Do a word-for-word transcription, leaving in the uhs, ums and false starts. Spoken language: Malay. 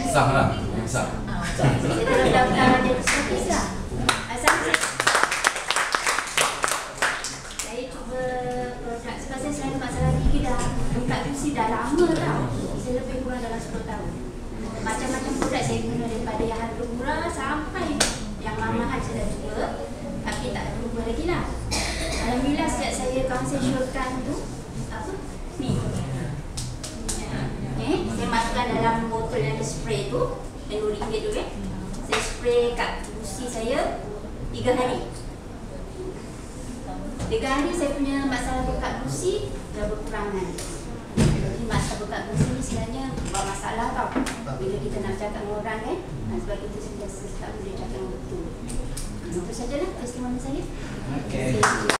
Sah lah. Sah. Saya dalam daftar jadi servis lah. Asal saya Saya cuba produk sebab saya selalu masalah gigi dah buka kursi dah lama tau. Saya lebih kurang dalam sepuluh tahun. Macam-macam produk saya guna daripada yang harga murah sampai yang mahal saya dah cuba. Tapi tak berubah lagi lah. Alhamdulillah sejak saya konsensyorkan tu apa? Ni. Eh, saya masukkan dalam botol yang ada spray tu, yang dua ringgit tu kan. Saya spray kat kursi saya tiga hari. Tiga hari saya punya masalah bekat kursi dah berkurangan. Jadi masalah bekat kursi ni sebenarnya buat masalah tau. Bila kita nak cakap dengan orang kan, sebab kita sentiasa tak boleh cakap yang betul. Itu sajalah testimoni saya. Okay.